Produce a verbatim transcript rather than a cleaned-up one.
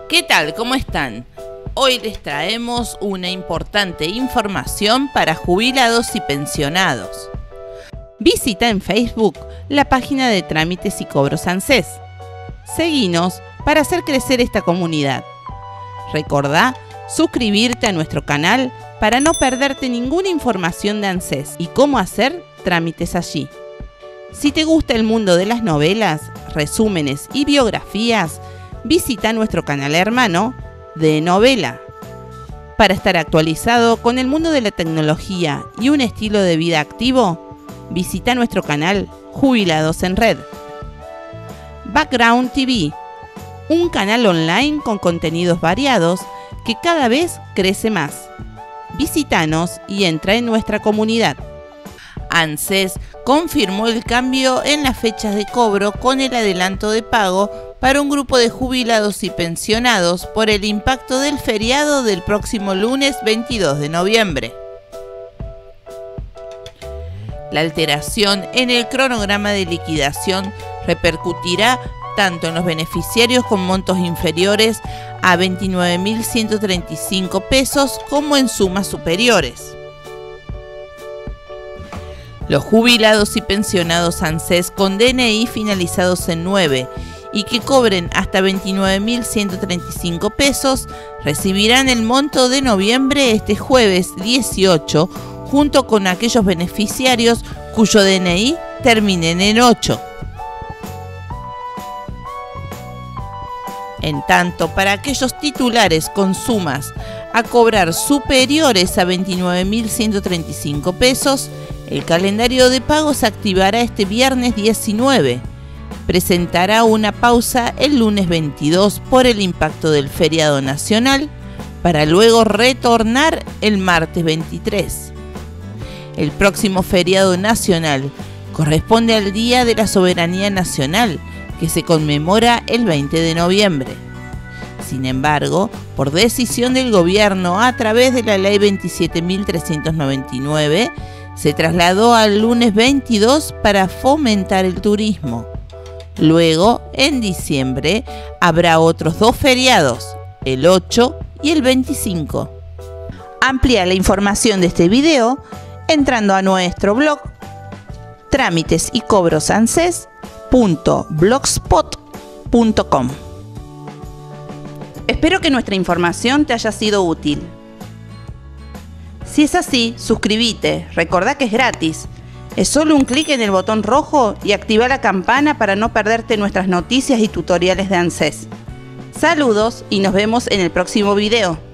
¿Qué tal? ¿Cómo están? Hoy les traemos una importante información para jubilados y pensionados. Visita en Facebook la página de Trámites y Cobros ANSES. Seguinos para hacer crecer esta comunidad. Recordá suscribirte a nuestro canal para no perderte ninguna información de ANSES y cómo hacer trámites allí. Si te gusta el mundo de las novelas, resúmenes y biografías, visita nuestro canal hermano de novela. Para estar actualizado con el mundo de la tecnología y un estilo de vida activo, visita nuestro canal Jubilados en Red. Background T V, un canal online con contenidos variados que cada vez crece más. Visítanos y entra en nuestra comunidad. ANSES confirmó el cambio en las fechas de cobro con el adelanto de pago para un grupo de jubilados y pensionados por el impacto del feriado del próximo lunes veintidós de noviembre. La alteración en el cronograma de liquidación repercutirá tanto en los beneficiarios con montos inferiores a veintinueve mil ciento treinta y cinco pesos como en sumas superiores. Los jubilados y pensionados ANSES con D N I finalizados en nueve y que cobren hasta veintinueve mil ciento treinta y cinco pesos recibirán el monto de noviembre este jueves dieciocho, junto con aquellos beneficiarios cuyo D N I terminen en ocho. En tanto, para aquellos titulares con sumas a cobrar superiores a veintinueve mil ciento treinta y cinco pesos, el calendario de pago se activará este viernes diecinueve. Presentará una pausa el lunes veintidós por el impacto del feriado nacional, para luego retornar el martes veintitrés. El próximo feriado nacional corresponde al Día de la Soberanía Nacional, que se conmemora el veinte de noviembre. Sin embargo, por decisión del gobierno a través de la Ley veintisiete mil trescientos noventa y nueve, se trasladó al lunes veintidós para fomentar el turismo. Luego, en diciembre, habrá otros dos feriados, el ocho y el veinticinco. Amplía la información de este video entrando a nuestro blog trámites y cobros anses punto blogspot punto com. Espero que nuestra información te haya sido útil. Si es así, suscríbete, recordá que es gratis. Es solo un clic en el botón rojo y activa la campana para no perderte nuestras noticias y tutoriales de ANSES. Saludos y nos vemos en el próximo video.